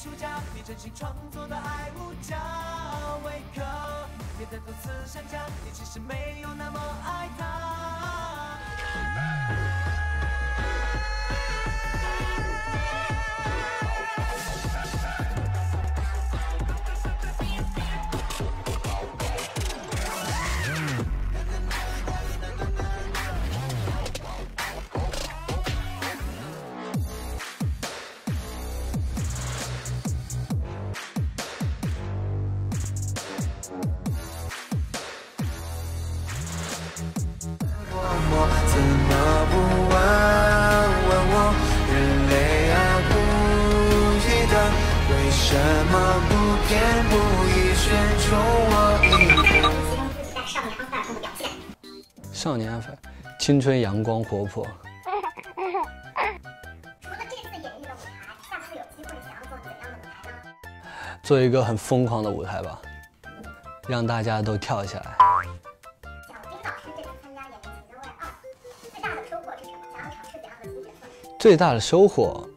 主角，你真心创作的爱无叫为何？别再多次想讲，你其实没有那么爱他。 怎么不问问我？人类啊，不记得为什么不偏不倚选中我一个？ 希望自己在少年安分中的表现。 少年安分，青春阳光活泼。 除了这次演绎的舞台，下次有机会想要做怎样的舞台呢？ 做一个很疯狂的舞台吧，让大家都跳起来。最大的收获，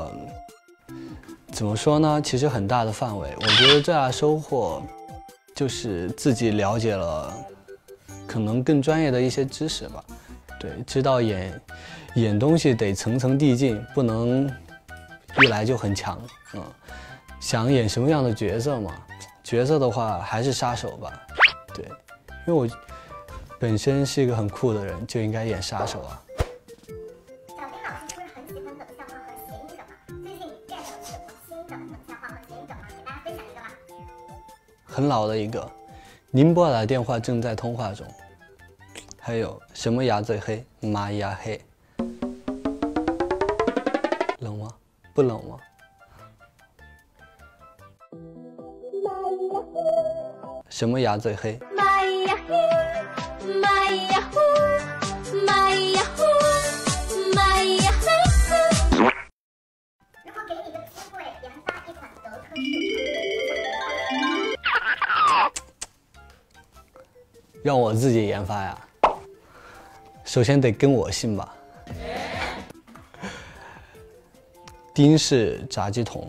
怎么说呢？其实很大的范围。我觉得最大的收获就是自己了解了可能更专业的一些知识吧。对，知道演东西得层层递进，不能一来就很强。想演什么样的角色嘛？角色的话还是杀手吧。对，因为我本身是一个很酷的人，就应该演杀手啊。 小丁老师不是很喜欢冷笑话和谐音梗吗？最近你 get 到什么新的冷笑话和谐音梗吗？给大家分享一个吧。 很老的一个，您拨打的电话正在通话中。还有什么牙最黑？妈呀黑。冷吗？不冷吗？什么牙最黑？ 妈呀嘿，妈呀呼，妈呀呼，妈呀嘿。如果给你个机会研发一款德克士让我自己研发呀。首先得跟我姓吧。丁氏炸鸡桶，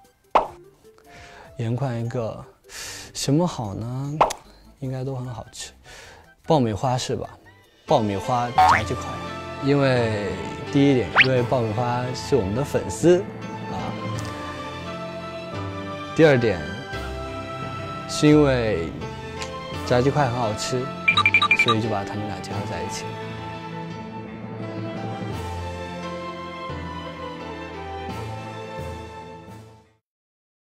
研款一个什么好呢？应该都很好吃。爆米花是吧？爆米花炸鸡块，因为第一点，因为爆米花是我们的粉丝啊。第二点，是因为炸鸡块很好吃，所以就把它们俩结合在一起。